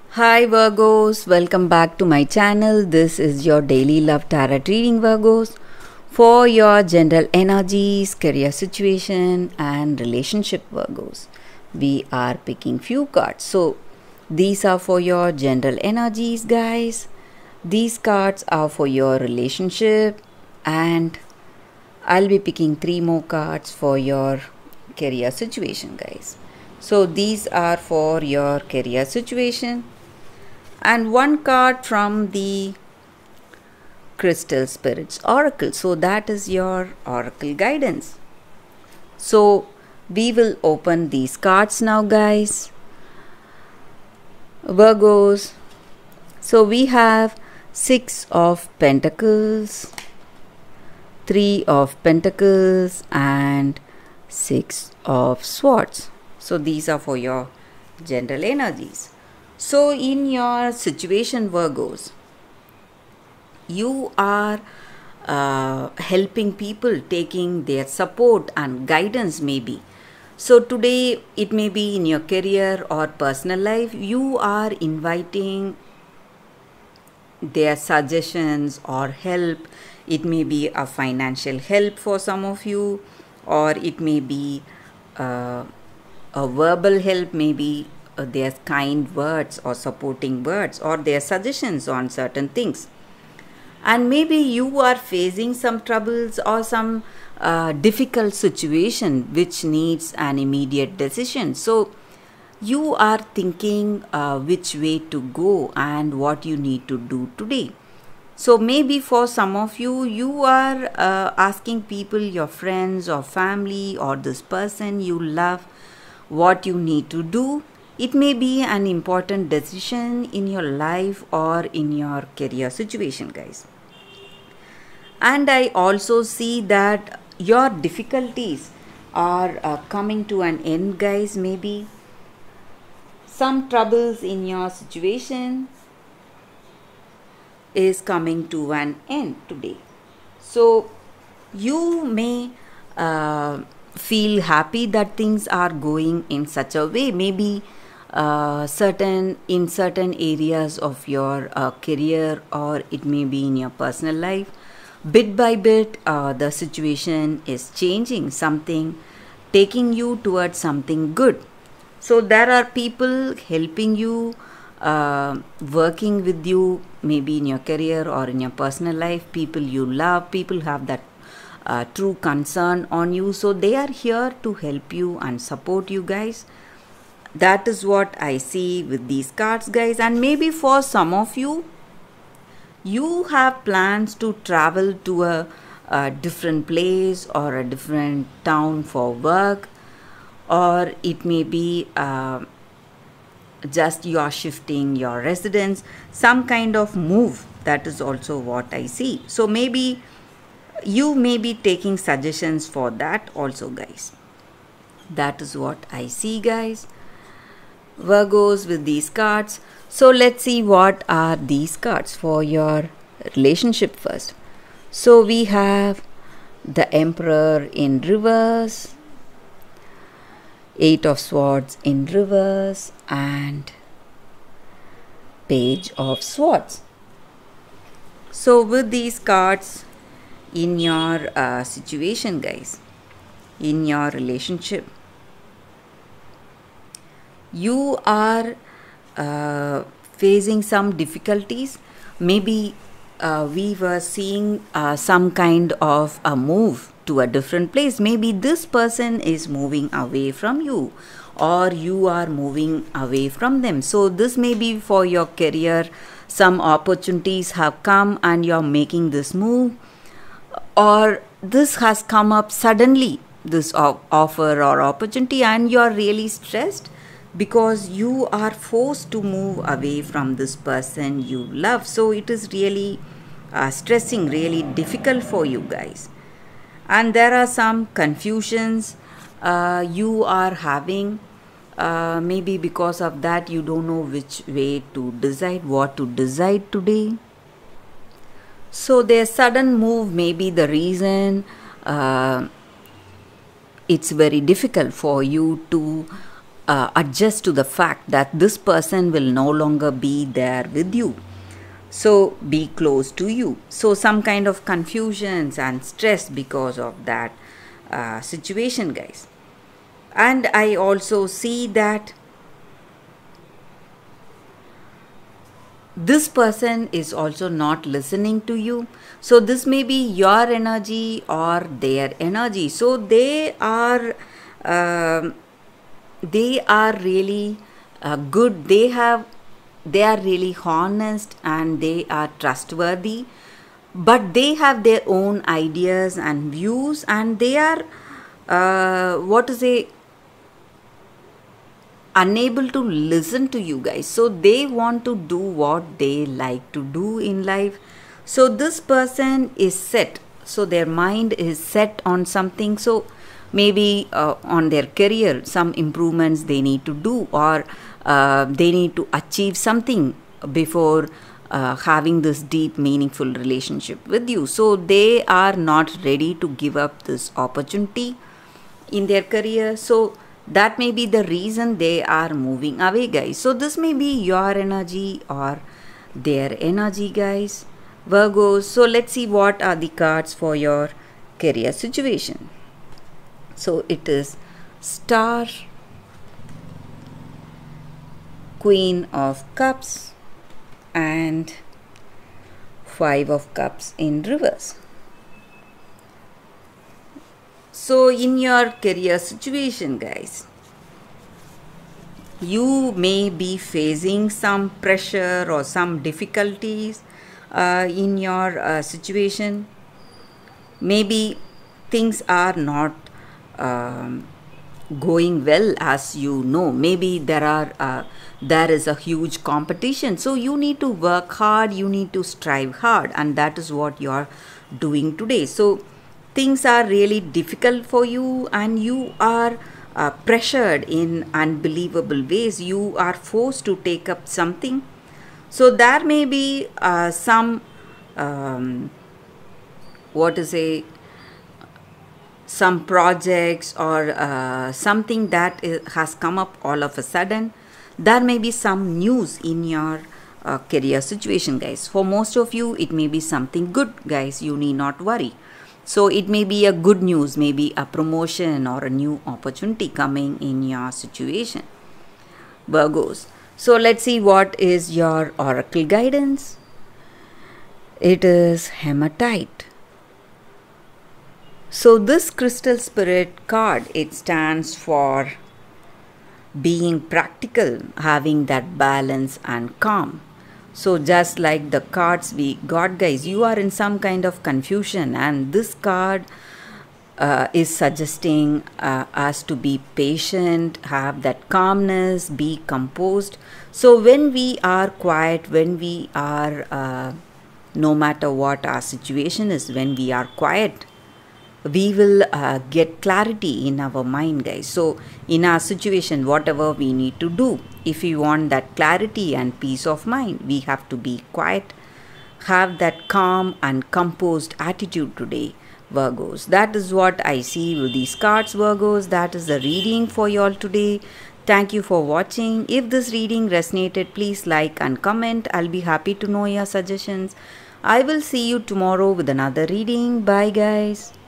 Hi Virgos, welcome back to my channel. This is your daily love tarot reading, Virgos, for your general energies, career situation and relationship, Virgos. We are picking few cards. So these are for your general energies, guys. These cards are for your relationship, and I'll be picking 3 more cards for your career situation, guys. So these are for your career situation, and 1 card from the Crystal Spirits Oracle. So that is your oracle guidance. So we will open these cards now, guys. Virgos. So we have 6 of Pentacles, 3 of Pentacles and 6 of Swords. So these are for your general energies. So in your situation, Virgos, you are helping people, taking their support and guidance maybe. So today it may be in your career or personal life, you are inviting their suggestions or help. It may be a financial help for some of you, or it may be a verbal help, maybe their kind words or supporting words or their suggestions on certain things. And maybe you are facing some troubles or some difficult situation which needs an immediate decision. So you are thinking which way to go and what you need to do today. So maybe for some of you, you are asking people, your friends or family or this person you love, what you need to do. It may be an important decision in your life or in your career situation, guys. And I also see that your difficulties are coming to an end, guys. Maybe some troubles in your situation is coming to an end today. So you may feel happy that things are going in such a way. Maybe certain areas of your career, or it may be in your personal life, bit by bit the situation is changing, something taking you towards something good. So there are people helping you, working with you, maybe in your career or in your personal life. People you love, people have that true concern on you, so they are here to help you and support you, guys. That is what I see with these cards, guys. And maybe for some of you, you have plans to travel to a different place or a different town for work, or it may be just you are shifting your residence, some kind of move. That is also what I see. So maybe you may be taking suggestions for that also, guys. That is what I see, guys. Virgos, with these cards. So let's see what are these cards for your relationship first. So we have the Emperor in reverse, 8 of Swords in reverse, and Page of Swords. So with these cards in your situation, guys, in your relationship, you are facing some difficulties. Maybe we were seeing some kind of a move to a different place. Maybe this person is moving away from you, or you are moving away from them. So this may be for your career. Some opportunities have come and you're making this move, or this has come up suddenly, this offer or opportunity, and you're really stressed because you are forced to move away from this person you love. So it is really stressing, really difficult for you, guys. And there are some confusions you are having. Maybe because of that you don't know which way to decide, what to decide today. So their sudden move may be the reason it's very difficult for you to adjust to the fact that this person will no longer be there with you. So be close to you. So some kind of confusions and stress because of that situation, guys. And I also see that this person is also not listening to you. So this may be your energy or their energy. So they are really good. They are really honest and they are trustworthy, but they have their own ideas and views, and they are unable to listen to you guys. So they want to do what they like to do in life. So this person is set, so their mind is set on something. So maybe on their career some improvements they need to do, or they need to achieve something before having this deep meaningful relationship with you. So they are not ready to give up this opportunity in their career. So that may be the reason they are moving away, guys. So this may be your energy or their energy, guys, Virgos. So let's see what are the cards for your career situation. So it is Star, Queen of Cups, and Five of Cups in reverse. So in your career situation, guys, you may be facing some pressure or some difficulties in your situation. Maybe things are not going well, as you know. Maybe there is a huge competition, so you need to work hard, you need to strive hard, and that is what you are doing today. So things are really difficult for you, and you are pressured in unbelievable ways. You are forced to take up something. So there may be some some projects or something that has come up all of a sudden. There may be some news in your career situation, guys. For most of you, it may be something good, guys. You need not worry. So it may be a good news, maybe a promotion or a new opportunity coming in your situation, Virgos. So let's see what is your oracle guidance. It is Hematite. So this crystal spirit card, it stands for being practical, having that balance and calm. So just like the cards we got, guys, you are in some kind of confusion, and this card is suggesting us to be patient, have that calmness, be composed. So when we are quiet, when we are no matter what our situation is, when we are quiet, we will get clarity in our mind, guys. So in our situation, whatever we need to do, if we want that clarity and peace of mind, we have to be quiet, have that calm and composed attitude today, Virgos. That is what I see with these cards, Virgos. That is the reading for you all today. Thank you for watching. If this reading resonated, please like and comment. I'll be happy to know your suggestions. I will see you tomorrow with another reading. Bye, guys.